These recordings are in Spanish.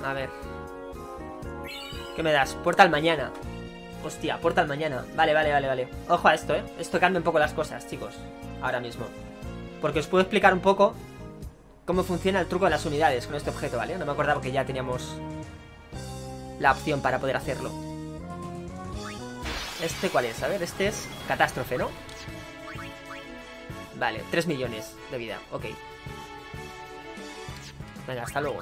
A ver. ¿Qué me das? Puerta al mañana. Hostia, puerta al mañana. Vale, vale, vale, vale. Ojo a esto, ¿eh? Esto cambia un poco las cosas, chicos. Ahora mismo. Porque os puedo explicar un poco cómo funciona el truco de las unidades con este objeto, ¿vale? No me acordaba que ya teníamos la opción para poder hacerlo. ¿Este cuál es? A ver, este es catástrofe, ¿no? Vale, 3 millones de vida, ok. Venga, hasta luego.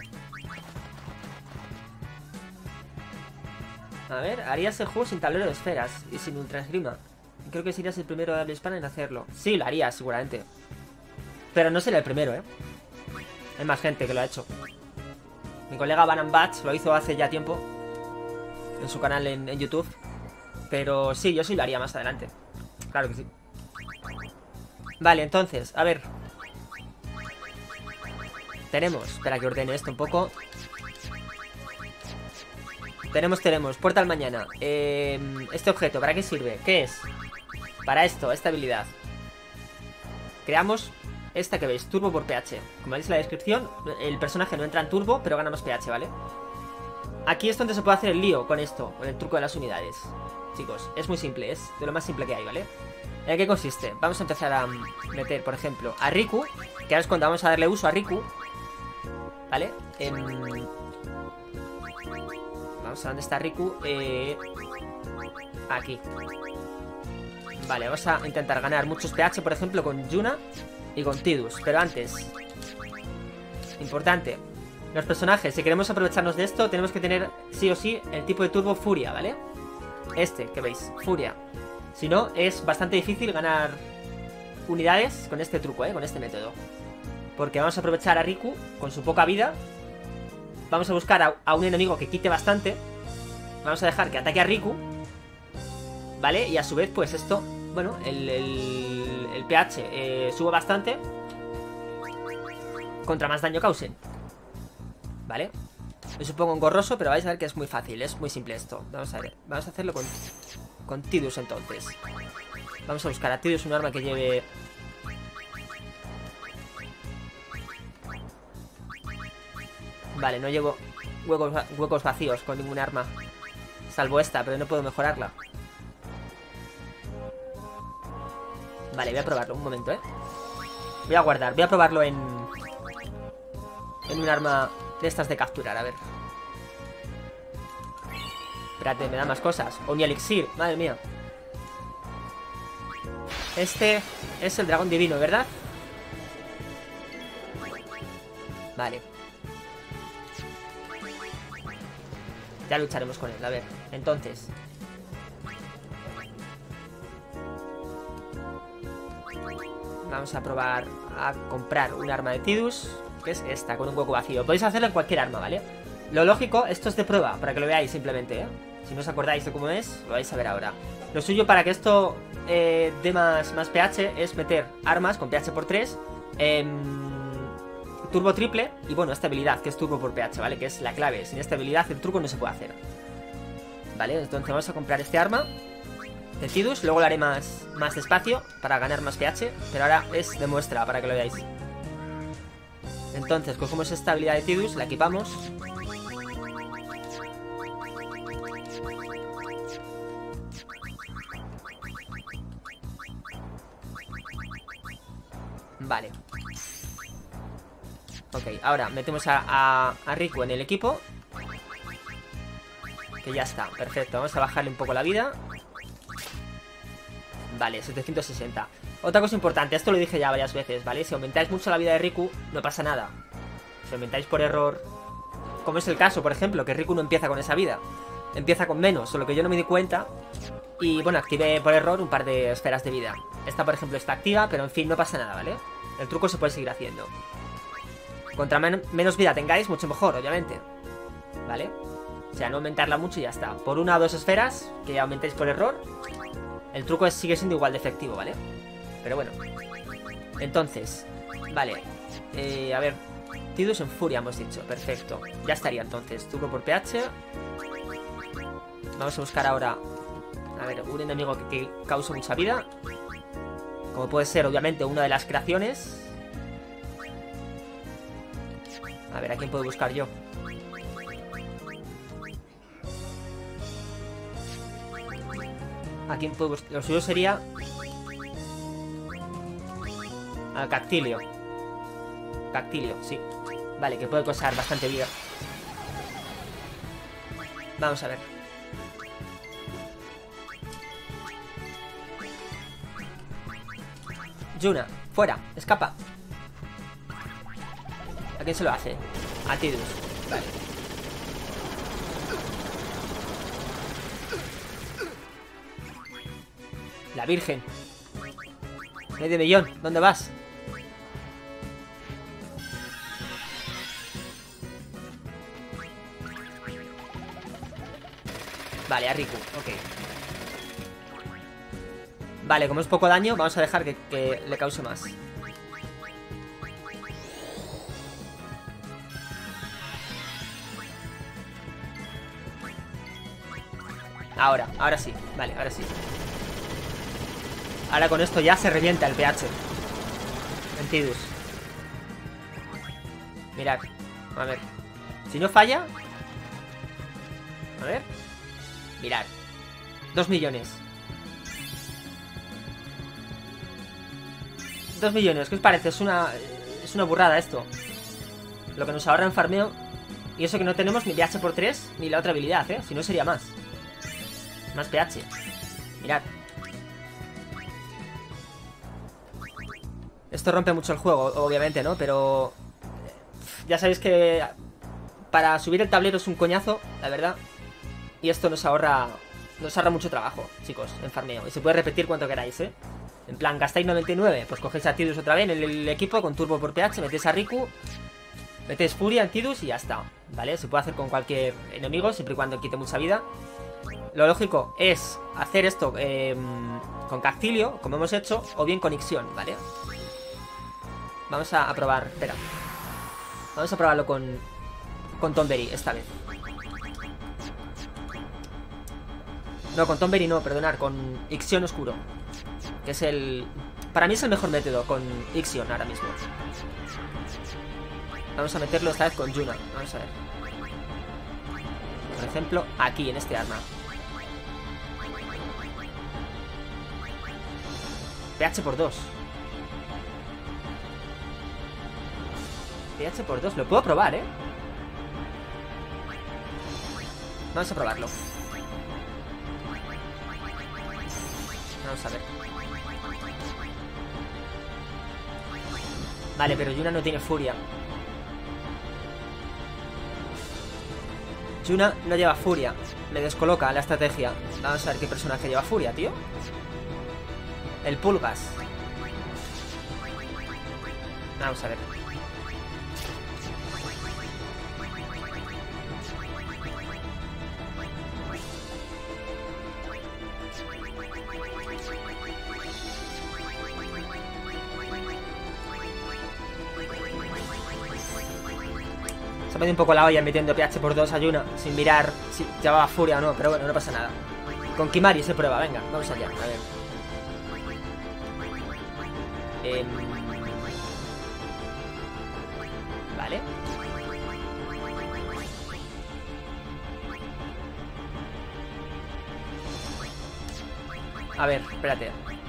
A ver, harías el juego sin tablero de esferas y sin ultra esgrima. Creo que serías el primero de habla hispana en hacerlo. Sí, lo haría, seguramente. Pero no seré el primero, ¿eh? Hay más gente que lo ha hecho. Mi colega Banan Bats lo hizo hace ya tiempo en su canal en YouTube. Pero sí, yo sí lo haría más adelante. Claro que sí. Vale, entonces, a ver. Tenemos, espera que ordene esto un poco. Tenemos, puerta al mañana. Este objeto, ¿para qué sirve? ¿Qué es? Para esto, esta habilidad. Creamos esta que veis, turbo por pH. Como veis en la descripción, el personaje no entra en turbo, pero gana más pH, ¿vale? Aquí es donde se puede hacer el lío con esto, con el truco de las unidades. Chicos, es muy simple, es de lo más simple que hay, ¿vale? ¿En qué consiste? Vamos a empezar a meter, por ejemplo, a Riku, que ahora es cuando vamos a darle uso a Riku, ¿vale? Vamos a dónde está Riku. Aquí. Vale, vamos a intentar ganar muchos pH, por ejemplo, con Yuna y con Tidus. Pero antes, importante, los personajes, si queremos aprovecharnos de esto, tenemos que tener sí o sí el tipo de turbo Furia, ¿vale? Este, que veis, Furia. Si no, es bastante difícil ganar unidades con este truco, con este método. Porque vamos a aprovechar a Riku con su poca vida. Vamos a buscar a un enemigo que quite bastante. Vamos a dejar que ataque a Riku, ¿vale? Y a su vez, pues esto, bueno, el pH sube bastante contra más daño causen, ¿vale? Es un poco engorroso, pero vais a ver que es muy fácil. Es muy simple esto. Vamos a ver, vamos a hacerlo con Tidus entonces. Vamos a buscar a Tidus un arma que lleve... Vale, no llevo huecos vacíos con ningún arma, salvo esta, pero no puedo mejorarla. Vale, voy a probarlo, un momento, Voy a guardar, voy a probarlo en un arma de estas de capturar, a ver. Espérate, me da más cosas. O mi elixir, madre mía. Este es el dragón divino, ¿verdad? Vale. Ya lucharemos con él, a ver. Entonces, vamos a probar a comprar un arma de Tidus, que es esta, con un hueco vacío. Podéis hacerlo en cualquier arma, ¿vale? Lo lógico, esto es de prueba, para que lo veáis simplemente, Si no os acordáis de cómo es, lo vais a ver ahora. Lo suyo para que esto dé más pH es meter armas con pH por 3, turbo triple y bueno, esta habilidad que es turbo por pH, ¿vale? Que es la clave. Sin esta habilidad el truco no se puede hacer, ¿vale? Entonces vamos a comprar este arma de Tidus. Luego lo haré más despacio para ganar más pH, pero ahora es de muestra para que lo veáis. Entonces cogemos esta habilidad de Tidus, la equipamos. Vale. Ok, ahora metemos a Riku en el equipo, que ya está, perfecto. Vamos a bajarle un poco la vida. Vale, 760. Otra cosa importante, esto lo dije ya varias veces, ¿vale? Si aumentáis mucho la vida de Riku, no pasa nada. Si aumentáis por error, como es el caso, por ejemplo, que Riku no empieza con esa vida, empieza con menos, solo que yo no me di cuenta. Y bueno, activé por error un par de esferas de vida. Esta, por ejemplo, está activa, pero en fin, no pasa nada, ¿vale? El truco se puede seguir haciendo. Contra menos vida tengáis, mucho mejor, obviamente, ¿vale? O sea, no aumentarla mucho y ya está. Por una o dos esferas que aumentéis por error, el truco sigue siendo igual de efectivo, ¿vale? Pero bueno. Entonces, vale. A ver, Tidus en furia hemos dicho, perfecto. Ya estaría entonces, turbo por pH. Vamos a buscar ahora, a ver, un enemigo que cause mucha vida, como puede ser, obviamente, una de las creaciones. A ver, ¿a quién puedo buscar yo? Aquí lo suyo sería al Cactilio. Cactilio, sí. Vale, que puede causar bastante vida. Vamos a ver. Yuna, fuera, escapa. ¿A quién se lo hace? A Tidus. Vale. La Virgen. Medio millón, ¿dónde vas? Vale, a Riku, ok. Vale, como es poco daño, vamos a dejar que le cause más. Ahora sí, vale, ahora sí. Ahora con esto ya se revienta el pH en Tidus. Mirad, a ver. Si no falla. A ver. Mirad, 2 millones. 2 millones, ¿qué os parece? Es una burrada esto. Lo que nos ahorra en farmeo. Y eso que no tenemos ni pH por 3 ni la otra habilidad, ¿eh? Si no sería más. Más pH. Mirad. Esto rompe mucho el juego, obviamente, ¿no? Pero ya sabéis que para subir el tablero es un coñazo, la verdad. Y esto nos ahorra mucho trabajo, chicos, en farmeo. Y se puede repetir cuanto queráis, ¿eh? En plan, gastáis 99, pues cogéis a Tidus otra vez en el equipo con turbo por pH, metéis a Riku, metéis Furia en Tidus y ya está, ¿vale? Se puede hacer con cualquier enemigo, siempre y cuando quite mucha vida. Lo lógico es hacer esto con Cactilio, como hemos hecho, o bien con Ixion, ¿vale? Vamos a probar, espera. Vamos a probarlo con Tonberry esta vez. No, con Tonberry no, perdonar, con Ixion Oscuro. Que es el... Para mí es el mejor método con Ixion ahora mismo. Vamos a meterlo esta vez con Yuna. Vamos a ver. Por ejemplo, aquí, en este arma. pH por 2. pH por 2. Lo puedo probar, ¿eh? Vamos a probarlo. Vamos a ver. Vale, pero Yuna no tiene furia. Yuna no lleva furia. Me descoloca la estrategia. Vamos a ver qué personaje lleva furia, tío. El Pulgas. Vamos a ver. Se ha metido un poco la olla metiendo pH por 2 a Yuna sin mirar si llevaba furia o no, pero bueno, no pasa nada. Con Kimari se prueba, venga, vamos allá, a ver. Vale. A ver, espérate.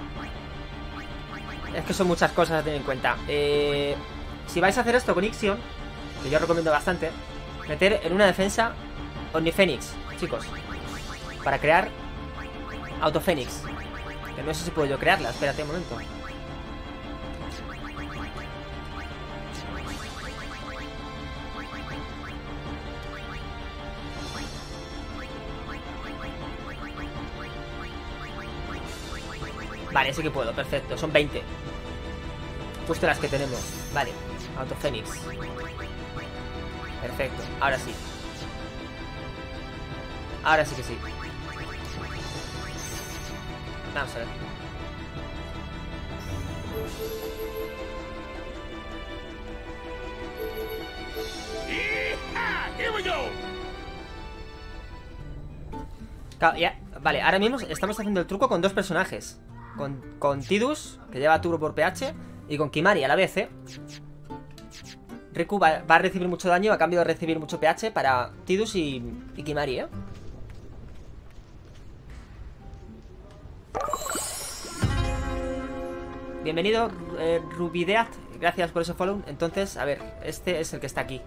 Es que son muchas cosas a tener en cuenta. Si vais a hacer esto con Ixion, que yo recomiendo bastante, meter en una defensa Omnifénix, chicos, para crear Autofénix. Que no sé si puedo yo crearla, espérate un momento. Vale, sí que puedo, perfecto, son 20. Justo las que tenemos. Vale, Autofénix. Perfecto, ahora sí. Ahora sí que sí. Vamos a ver. Claro, ya, vale, ahora mismo estamos haciendo el truco con dos personajes. Con Tidus, que lleva turbo por pH, y con Kimari a la vez, ¿eh? Riku va a recibir mucho daño a cambio de recibir mucho pH para Tidus y Kimari, ¿eh? Bienvenido, Rubideat. Gracias por ese follow. Entonces, a ver, este es el que está aquí.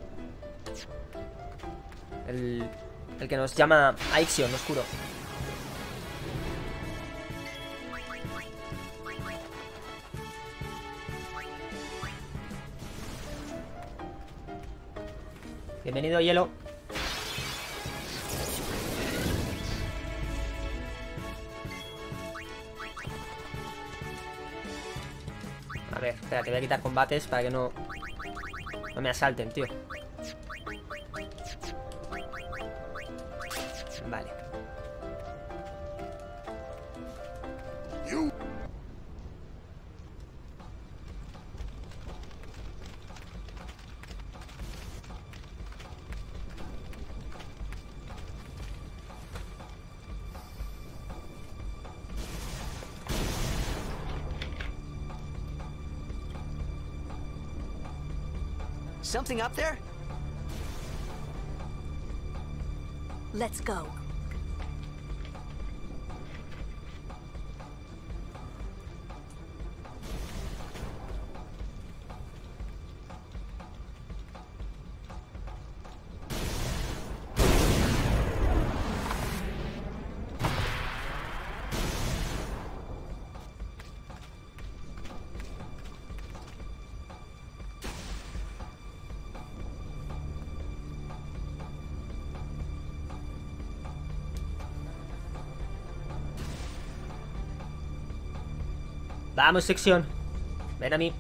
El que nos llama a Ixion oscuro. Bienvenido, hielo. A ver, espera, que voy a quitar combates para que no me asalten, tío. Vale. Something up there? Let's go. Vamos, sección. Ven a mí.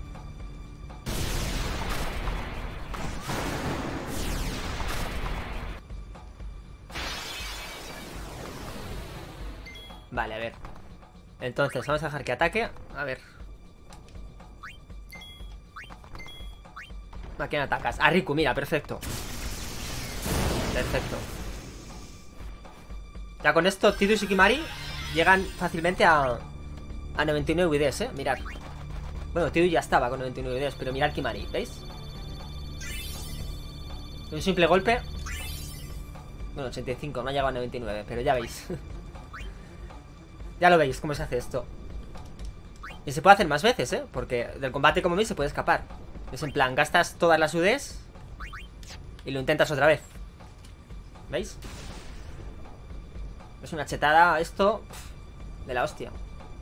Vale, a ver. Entonces, vamos a dejar que ataque. A ver. ¿A quién atacas? A Riku, mira, perfecto. Perfecto. Ya con esto, Tidus y Kimari llegan fácilmente a 99 UIDs, mirad. Bueno, Tidus ya estaba con 99 UIDs, pero mirad Kimari, ¿veis? Un simple golpe. Bueno, 85, no ha llegado a 99, pero ya veis. Ya lo veis cómo se hace esto. Y se puede hacer más veces, porque del combate como veis se puede escapar. Es en plan, gastas todas las UDs y lo intentas otra vez. ¿Veis? Es una chetada esto de la hostia.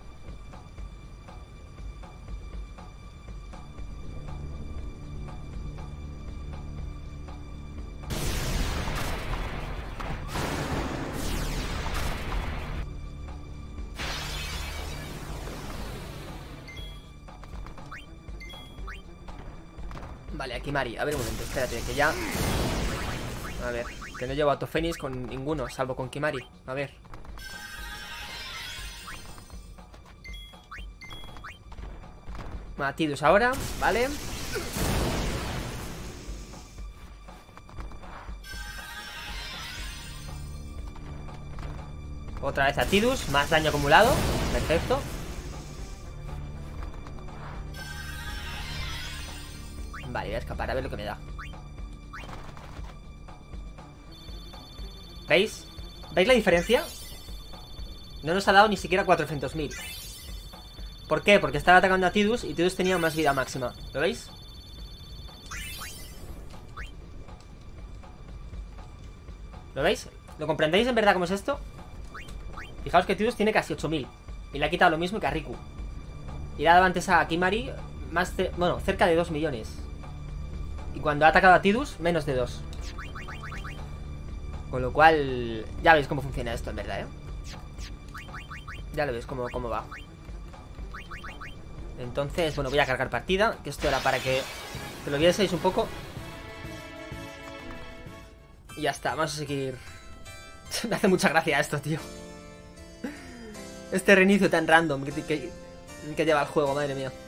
Vale, aquí Mari, a ver un momento, espérate, que ya... A ver, que no llevo autofénix con ninguno, salvo con Kimari. A ver. Tidus ahora, vale. Otra vez a Tidus, más daño acumulado. Perfecto. Vale, voy a escapar a ver lo que me da. ¿Veis? ¿Veis la diferencia? No nos ha dado ni siquiera 400.000. ¿Por qué? Porque estaba atacando a Tidus y Tidus tenía más vida máxima. ¿Lo veis? ¿Lo veis? ¿Lo comprendéis en verdad cómo es esto? Fijaos que Tidus tiene casi 8.000 y le ha quitado lo mismo que a Riku. Y le ha dado antes a Kimari bueno, cerca de 2 millones. Y cuando ha atacado a Tidus, menos de 2. Con lo cual, ya veis cómo funciona esto en verdad, Ya lo veis cómo va. Entonces, bueno, voy a cargar partida, que esto era para que lo vieseis un poco. Y ya está, vamos a seguir. Me hace mucha gracia esto, tío. Este reinicio tan random que lleva el juego, madre mía.